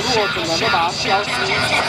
果整个都把它消失。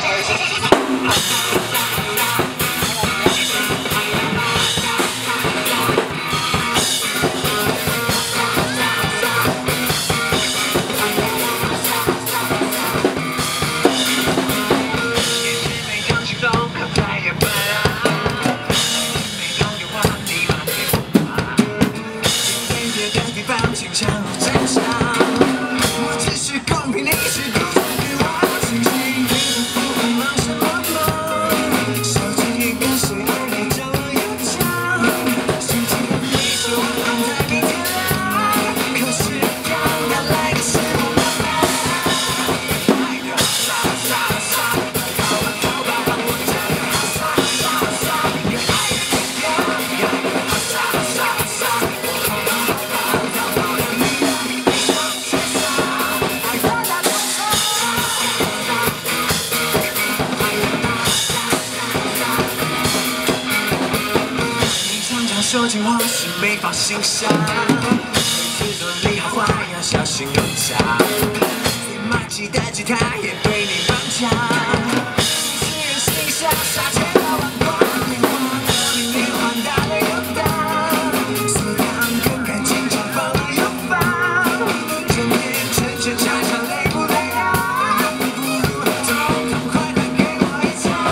说情话是没放心上，制作你好坏要小心用假，最默契的吉他也对你绑架，新人心下杀千刀万剐，年华多年年换大的游荡，虽然更看经常放了又放，整天沉沉唱唱累不累啊？不如痛痛快快给我一场，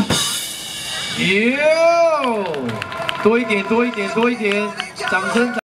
多一点，多一点，多一点，掌声！